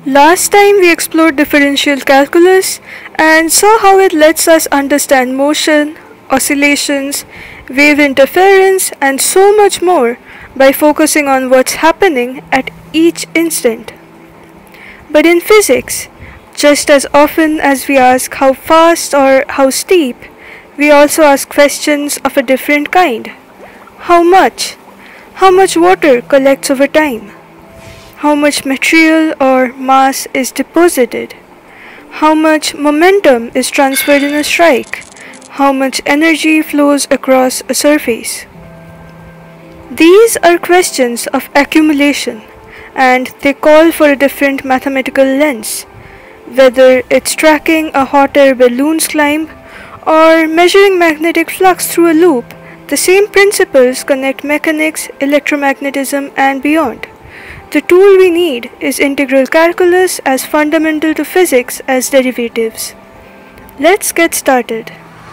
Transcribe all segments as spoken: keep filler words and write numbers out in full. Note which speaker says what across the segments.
Speaker 1: Last time we explored differential calculus and saw how it lets us understand motion, oscillations, wave interference and so much more by focusing on what's happening at each instant. But in physics, just as often as we ask how fast or how steep, we also ask questions of a different kind. How much? How much water collects over time? How much material or mass is deposited? How much momentum is transferred in a strike? How much energy flows across a surface? These are questions of accumulation, and they call for a different mathematical lens, whether it's tracking a hot air balloon's climb or measuring magnetic flux through a loop. The same principles connect mechanics, electromagnetism, and beyond. The tool we need is integral calculus as fundamental to physics as derivatives. Let's get started.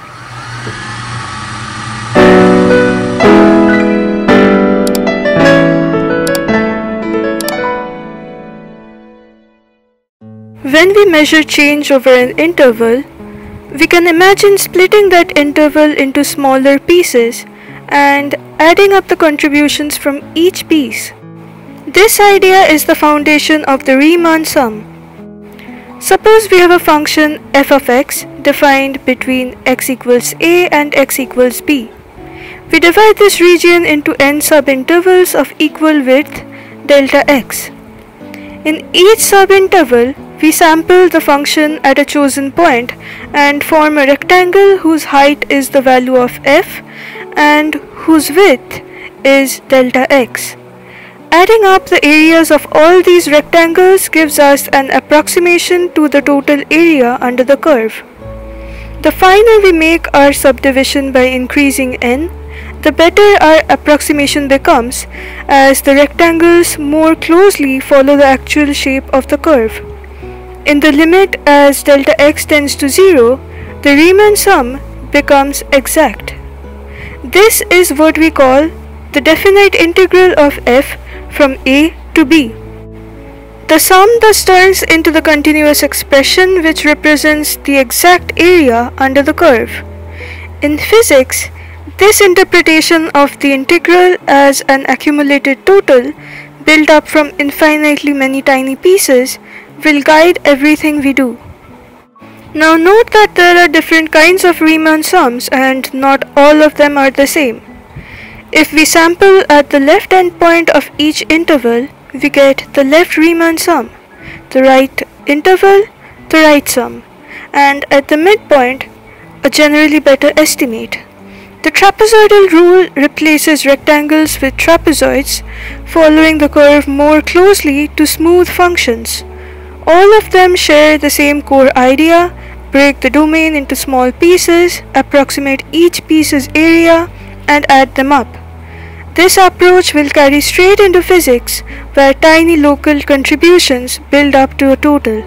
Speaker 1: When we measure change over an interval, we can imagine splitting that interval into smaller pieces and adding up the contributions from each piece. This idea is the foundation of the Riemann sum. Suppose we have a function f of x defined between x equals a and x equals b. We divide this region into n subintervals of equal width delta x. In each subinterval, we sample the function at a chosen point and form a rectangle whose height is the value of f and whose width is delta x. Adding up the areas of all these rectangles gives us an approximation to the total area under the curve. The finer we make our subdivision by increasing n, the better our approximation becomes, as the rectangles more closely follow the actual shape of the curve. In the limit as delta x tends to zero, the Riemann sum becomes exact. This is what we call the definite integral of f from a to b. The sum thus turns into the continuous expression which represents the exact area under the curve. In physics, this interpretation of the integral as an accumulated total built up from infinitely many tiny pieces will guide everything we do. Now note that there are different kinds of Riemann sums and not all of them are the same. If we sample at the left endpoint of each interval, we get the left Riemann sum, the right interval, the right sum, and at the midpoint, a generally better estimate. The trapezoidal rule replaces rectangles with trapezoids, following the curve more closely to smooth functions. All of them share the same core idea: break the domain into small pieces, approximate each piece's area, and add them up. This approach will carry straight into physics, where tiny local contributions build up to a total.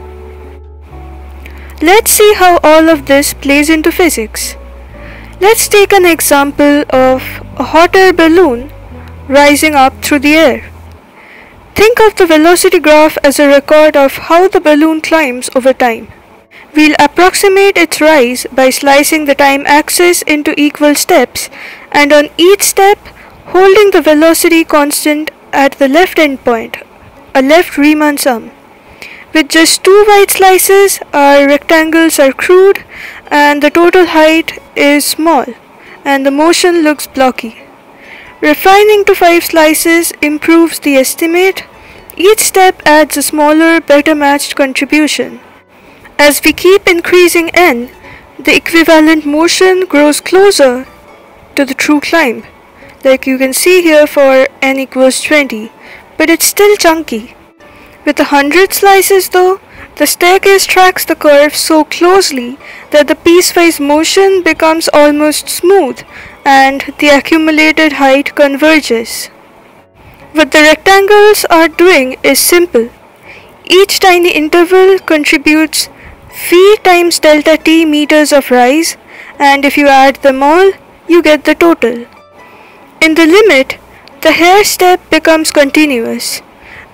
Speaker 1: Let's see how all of this plays into physics. Let's take an example of a hot air balloon rising up through the air. Think of the velocity graph as a record of how the balloon climbs over time. We'll approximate its rise by slicing the time axis into equal steps, and on each step, holding the velocity constant at the left endpoint, a left Riemann sum. With just two white slices, our rectangles are crude and the total height is small and the motion looks blocky. Refining to five slices improves the estimate. Each step adds a smaller, better matched contribution. As we keep increasing n, the equivalent motion grows closer to the true climb, like you can see here for n equals twenty, but it's still chunky. With a hundred slices though, the staircase tracks the curve so closely that the piecewise motion becomes almost smooth and the accumulated height converges. What the rectangles are doing is simple. Each tiny interval contributes v times delta t meters of rise, and if you add them all, you get the total. In the limit, the hair step becomes continuous.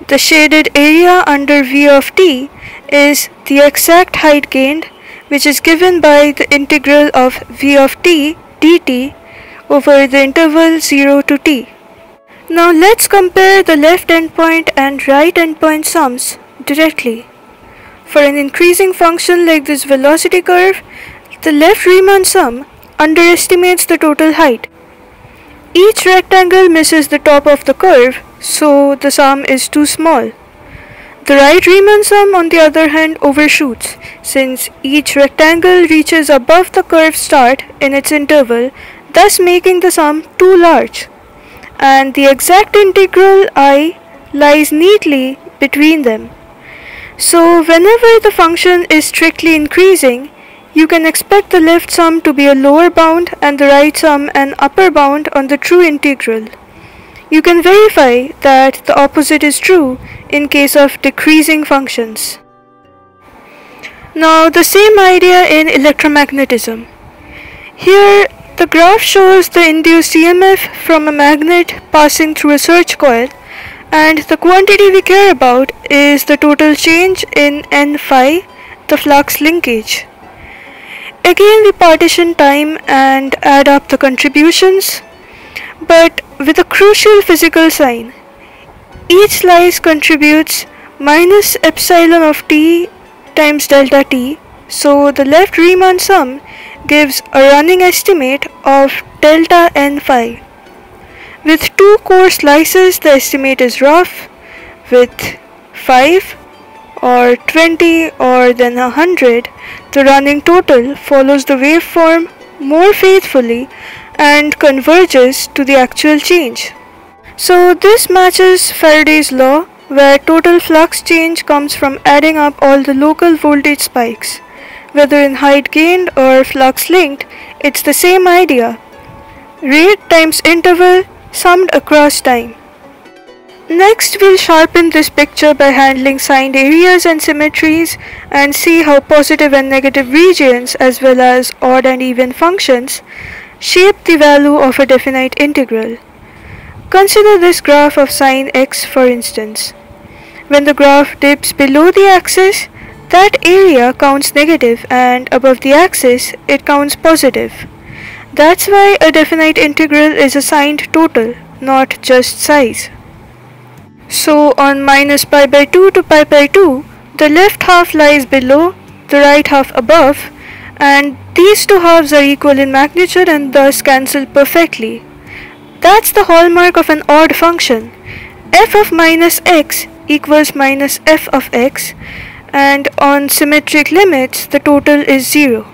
Speaker 1: The shaded area under V of t is the exact height gained, which is given by the integral of V of t dt over the interval zero to t. Now let's compare the left endpoint and right endpoint sums directly. For an increasing function like this velocity curve, the left Riemann sum underestimates the total height. Each rectangle misses the top of the curve, so the sum is too small. The right Riemann sum, on the other hand, overshoots, since each rectangle reaches above the curve start in its interval, thus making the sum too large. And the exact integral I lies neatly between them. So whenever the function is strictly increasing, you can expect the left sum to be a lower bound and the right sum an upper bound on the true integral. You can verify that the opposite is true in case of decreasing functions. Now the same idea in electromagnetism. Here the graph shows the induced E M F from a magnet passing through a search coil, and the quantity we care about is the total change in n phi, the flux linkage. Again we partition time and add up the contributions, but with a crucial physical sign. Each slice contributes minus epsilon of t times delta t, so the left Riemann sum gives a running estimate of delta n phi. With two core slices, the estimate is rough. With five or twenty or then one hundred, the running total follows the waveform more faithfully and converges to the actual change. So this matches Faraday's law, where total flux change comes from adding up all the local voltage spikes. Whether in height gained or flux linked, it's the same idea. Rate times interval summed across time. Next, we'll sharpen this picture by handling signed areas and symmetries and see how positive and negative regions as well as odd and even functions shape the value of a definite integral. Consider this graph of sine x, for instance. When the graph dips below the axis, that area counts negative, and above the axis it counts positive. That's why a definite integral is a signed total, not just size. So on minus pi by two to pi by two, the left half lies below, the right half above, and these two halves are equal in magnitude and thus cancel perfectly. That's the hallmark of an odd function. F of minus x equals minus f of x, and on symmetric limits the total is zero.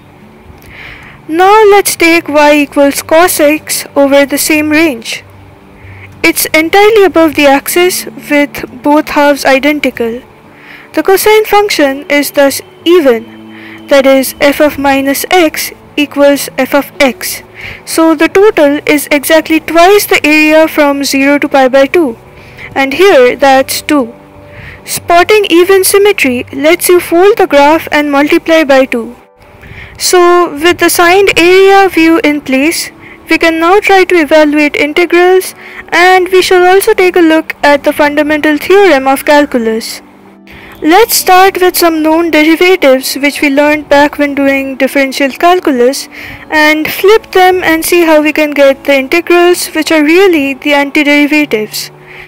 Speaker 1: Now let's take y equals cos x over the same range. It's entirely above the axis with both halves identical. The cosine function is thus even, that is f of minus x equals f of x. So the total is exactly twice the area from zero to pi by two, and here that's two. Spotting even symmetry lets you fold the graph and multiply by two. So with the signed area view in place, we can now try to evaluate integrals, and we shall also take a look at the Fundamental Theorem of Calculus. Let's start with some known derivatives which we learned back when doing differential calculus, and flip them and see how we can get the integrals which are really the antiderivatives.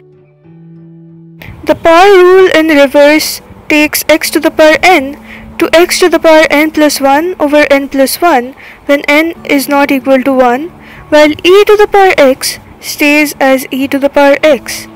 Speaker 1: The power rule in reverse takes x to the power n to x to the power n plus one over n plus one when n is not equal to one, while e to the power x stays as e to the power x.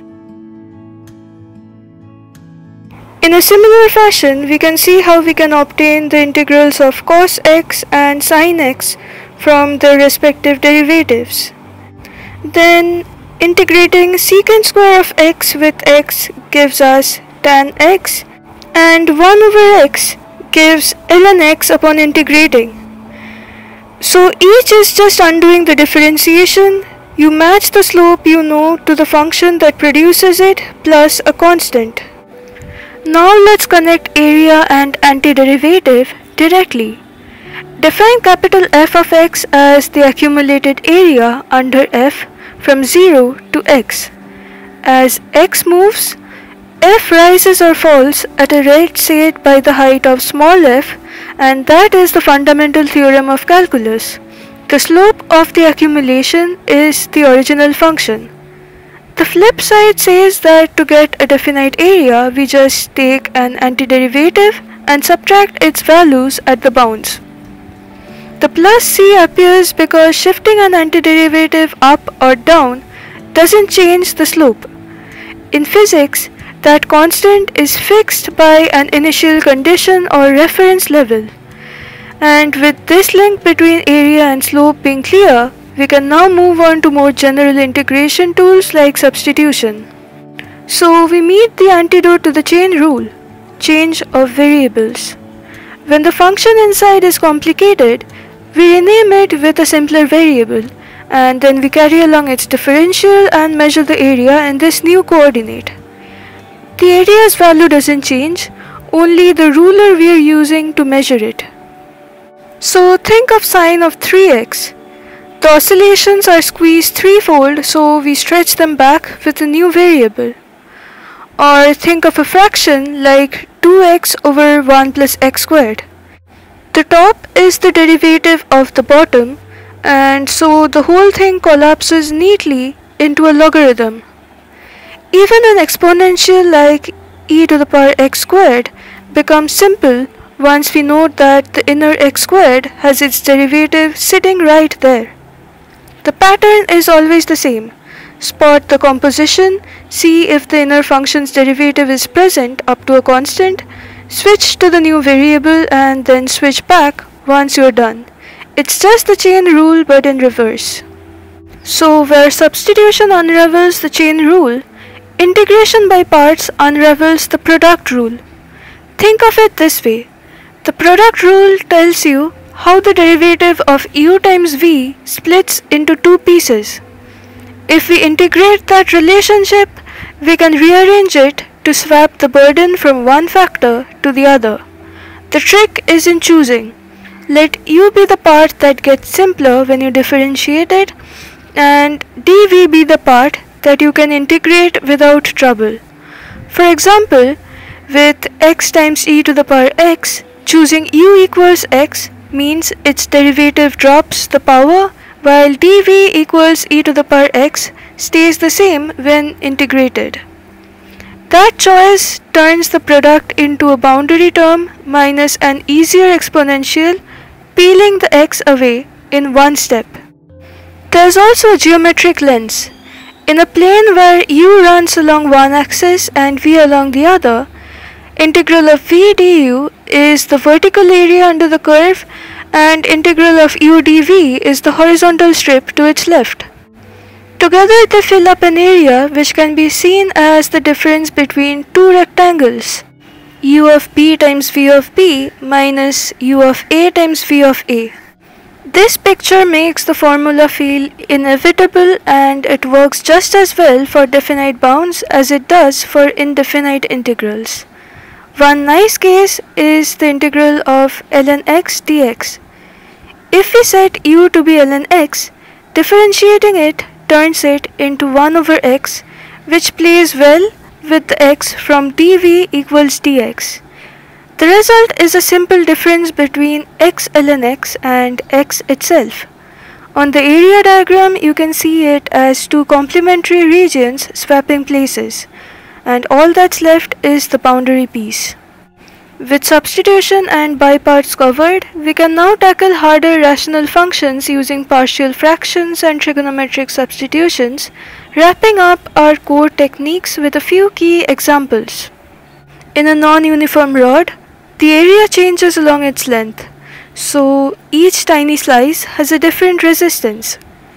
Speaker 1: In a similar fashion, we can see how we can obtain the integrals of cos x and sin x from their respective derivatives. Then, integrating secant square of x with x gives us tan x, and one over x gives ln x upon integrating. So each is just undoing the differentiation. You match the slope you know to the function that produces it plus a constant. Now let's connect area and antiderivative directly. Define capital F of x as the accumulated area under f from zero to x. As x moves, f rises or falls at a rate set by the height of small f, and that is the fundamental theorem of calculus. The slope of the accumulation is the original function. The flip side says that to get a definite area, we just take an antiderivative and subtract its values at the bounds. The plus c appears because shifting an antiderivative up or down doesn't change the slope. In physics, that constant is fixed by an initial condition or reference level. And with this link between area and slope being clear, we can now move on to more general integration tools like substitution. So we meet the antidote to the chain rule, change of variables. When the function inside is complicated, we rename it with a simpler variable, and then we carry along its differential and measure the area in this new coordinate. The area's value doesn't change, only the ruler we are using to measure it. So think of sine of three x. The oscillations are squeezed threefold, so we stretch them back with a new variable. Or think of a fraction like two x over one plus x squared. The top is the derivative of the bottom, and so the whole thing collapses neatly into a logarithm. Even an exponential like e to the power x squared becomes simple once we note that the inner x squared has its derivative sitting right there. The pattern is always the same. Spot the composition, see if the inner function's derivative is present up to a constant, switch to the new variable and then switch back once you're done. It's just the chain rule but in reverse. So where substitution unravels the chain rule, integration by parts unravels the product rule. Think of it this way. The product rule tells you how the derivative of u times v splits into two pieces. If we integrate that relationship, we can rearrange it to swap the burden from one factor to the other. The trick is in choosing. Let u be the part that gets simpler when you differentiate it, and dv be the part that you can integrate without trouble. For example, with x times e to the power x, choosing u equals x means its derivative drops the power, while dv equals e to the power x stays the same when integrated. That choice turns the product into a boundary term minus an easier exponential, peeling the x away in one step. There's also a geometric lens. In a plane where u runs along one axis and v along the other, integral of v du is the vertical area under the curve, and integral of u dv is the horizontal strip to its left. Together they fill up an area which can be seen as the difference between two rectangles, u of b times v of b minus u of a times v of a. This picture makes the formula feel inevitable, and it works just as well for definite bounds as it does for indefinite integrals. One nice case is the integral of ln x dx. If we set u to be ln x, differentiating it turns it into one over x, which plays well with the x from dv equals dx. The result is a simple difference between x ln x and x itself. On the area diagram, you can see it as two complementary regions swapping places, and all that's left is the boundary piece. With substitution and by parts covered, we can now tackle harder rational functions using partial fractions and trigonometric substitutions, wrapping up our core techniques with a few key examples. In a non-uniform rod, the area changes along its length, so each tiny slice has a different resistance.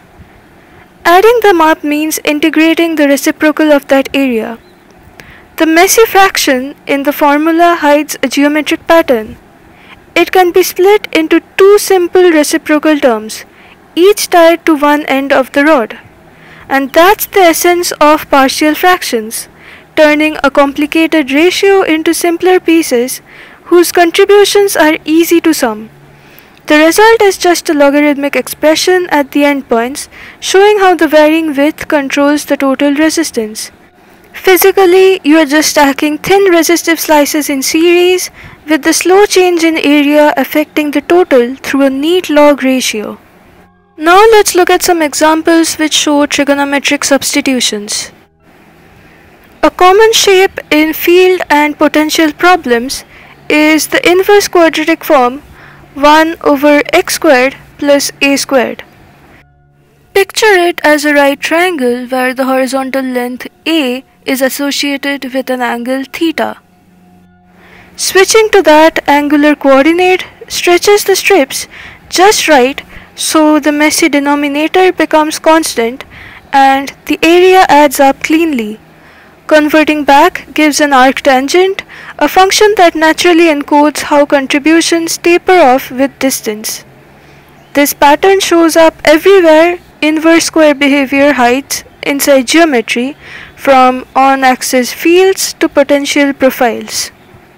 Speaker 1: Adding them up means integrating the reciprocal of that area. The messy fraction in the formula hides a geometric pattern. It can be split into two simple reciprocal terms, each tied to one end of the rod. And that's the essence of partial fractions, turning a complicated ratio into simpler pieces whose contributions are easy to sum. The result is just a logarithmic expression at the endpoints, showing how the varying width controls the total resistance. Physically, you are just stacking thin resistive slices in series, with the slow change in area affecting the total through a neat log ratio. Now let's look at some examples which show trigonometric substitutions. A common shape in field and potential problems is the inverse quadratic form one over x squared plus a squared. Picture it as a right triangle where the horizontal length a is associated with an angle theta. Switching to that angular coordinate stretches the strips just right so the messy denominator becomes constant and the area adds up cleanly. Converting back gives an arctangent, a function that naturally encodes how contributions taper off with distance. This pattern shows up everywhere inverse square behavior hides inside geometry, from on-axis fields to potential profiles.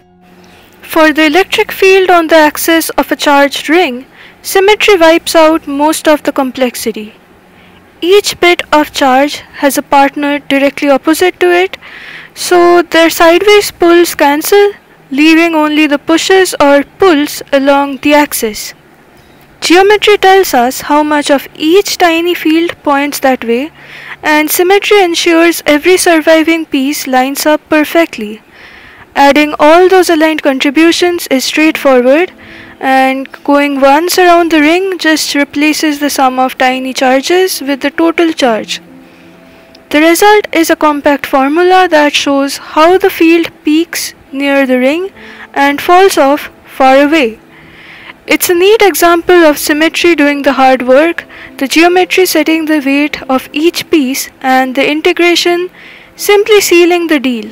Speaker 1: For the electric field on the axis of a charged ring, symmetry wipes out most of the complexity. Each bit of charge has a partner directly opposite to it, so their sideways pulls cancel, leaving only the pushes or pulls along the axis. Geometry tells us how much of each tiny field points that way, and symmetry ensures every surviving piece lines up perfectly. Adding all those aligned contributions is straightforward, and going once around the ring just replaces the sum of tiny charges with the total charge. The result is a compact formula that shows how the field peaks near the ring and falls off far away. It's a neat example of symmetry doing the hard work, the geometry setting the weight of each piece, and the integration simply sealing the deal.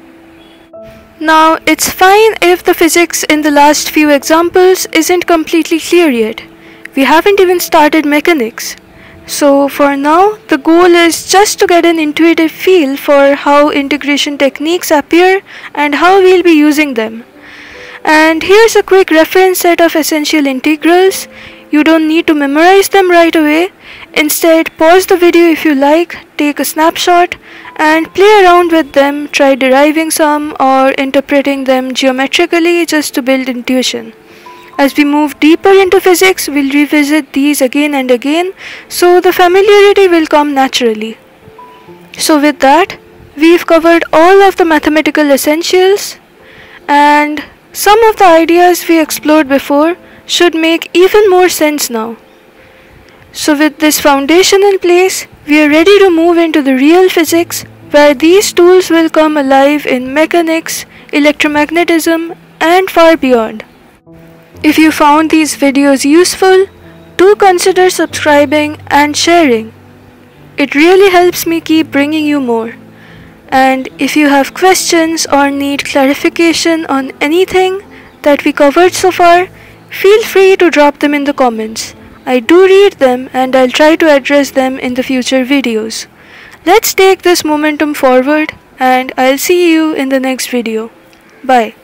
Speaker 1: Now, it's fine if the physics in the last few examples isn't completely clear yet. We haven't even started mechanics. So for now, the goal is just to get an intuitive feel for how integration techniques appear and how we'll be using them. And here's a quick reference set of essential integrals. You don't need to memorize them right away. Instead, pause the video if you like, take a snapshot, and play around with them, try deriving some or interpreting them geometrically just to build intuition. As we move deeper into physics, we'll revisit these again and again, so the familiarity will come naturally. So with that, we've covered all of the mathematical essentials, and some of the ideas we explored before should make even more sense now. So with this foundation in place, we are ready to move into the real physics, where these tools will come alive in mechanics, electromagnetism, and far beyond. If you found these videos useful, do consider subscribing and sharing. It really helps me keep bringing you more. And if you have questions or need clarification on anything that we covered so far, feel free to drop them in the comments. I do read them and I'll try to address them in the future videos. Let's take this momentum forward, and I'll see you in the next video. Bye.